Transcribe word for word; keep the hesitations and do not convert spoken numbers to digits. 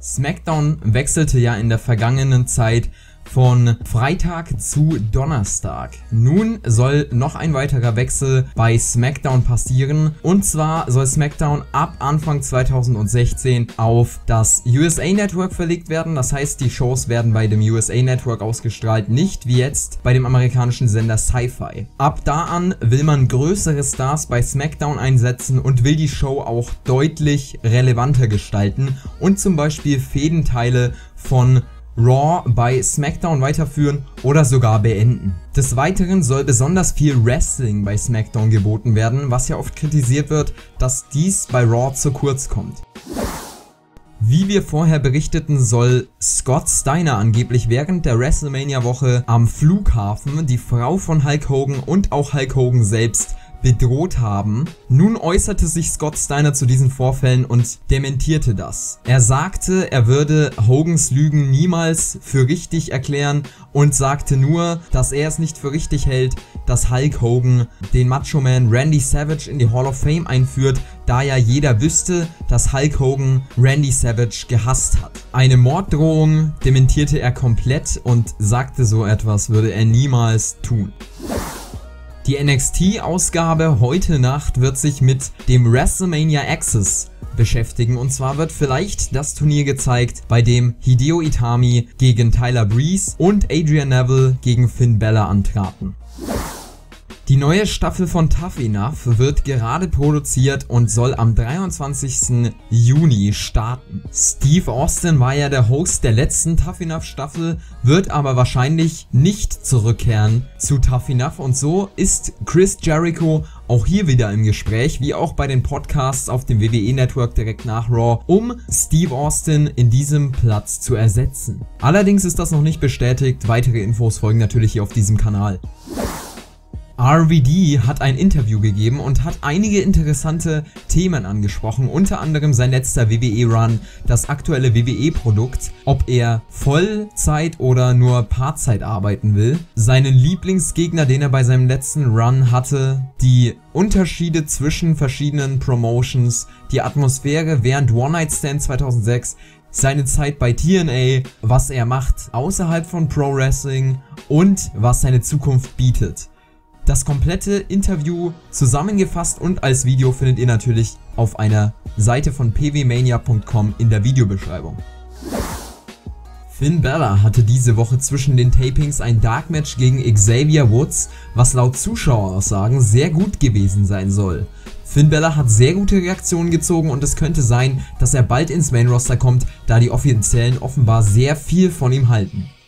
SmackDown wechselte ja in der vergangenen Zeit von Freitag zu Donnerstag. Nun soll noch ein weiterer Wechsel bei SmackDown passieren, und zwar soll SmackDown ab Anfang zweitausendsechzehn auf das U S A Network verlegt werden. Das heißt, die Shows werden bei dem U S A Network ausgestrahlt, nicht wie jetzt bei dem amerikanischen Sender Sci-Fi. Ab da an will man größere Stars bei SmackDown einsetzen und will die Show auch deutlich relevanter gestalten und zum Beispiel Fädenteile von Raw bei SmackDown weiterführen oder sogar beenden. Des Weiteren soll besonders viel Wrestling bei SmackDown geboten werden, was ja oft kritisiert wird, dass dies bei Raw zu kurz kommt. Wie wir vorher berichteten, soll Scott Steiner angeblich während der WrestleMania-Woche am Flughafen die Frau von Hulk Hogan und auch Hulk Hogan selbst bedroht haben. Nun äußerte sich Scott Steiner zu diesen Vorfällen und dementierte das. Er sagte, er würde Hogans Lügen niemals für richtig erklären und sagte nur, dass er es nicht für richtig hält, dass Hulk Hogan den Macho Man Randy Savage in die Hall of Fame einführt, da ja jeder wüsste, dass Hulk Hogan Randy Savage gehasst hat. Eine Morddrohung dementierte er komplett und sagte, so etwas würde er niemals tun. Die N X T-Ausgabe heute Nacht wird sich mit dem WrestleMania Access beschäftigen, und zwar wird vielleicht das Turnier gezeigt, bei dem Hideo Itami gegen Tyler Breeze und Adrian Neville gegen Finn Balor antraten. Die neue Staffel von Tough Enough wird gerade produziert und soll am dreiundzwanzigsten Juni starten. Steve Austin war ja der Host der letzten Tough Enough Staffel, wird aber wahrscheinlich nicht zurückkehren zu Tough Enough, und so ist Chris Jericho auch hier wieder im Gespräch, wie auch bei den Podcasts auf dem W W E Network direkt nach Raw, um Steve Austin in diesem Platz zu ersetzen. Allerdings ist das noch nicht bestätigt, weitere Infos folgen natürlich hier auf diesem Kanal. R V D hat ein Interview gegeben und hat einige interessante Themen angesprochen, unter anderem sein letzter W W E-Run, das aktuelle W W E-Produkt, ob er Vollzeit oder nur Partzeit arbeiten will, seinen Lieblingsgegner, den er bei seinem letzten Run hatte, die Unterschiede zwischen verschiedenen Promotions, die Atmosphäre während One Night Stand zweitausendsechs, seine Zeit bei T N A, was er macht außerhalb von Pro Wrestling und was seine Zukunft bietet. Das komplette Interview zusammengefasst und als Video findet ihr natürlich auf einer Seite von p w mania punkt com in der Videobeschreibung. Finn Balor hatte diese Woche zwischen den Tapings ein Dark Match gegen Xavier Woods, was laut Zuschaueraussagen sehr gut gewesen sein soll. Finn Balor hat sehr gute Reaktionen gezogen und es könnte sein, dass er bald ins Main Roster kommt, da die Offiziellen offenbar sehr viel von ihm halten.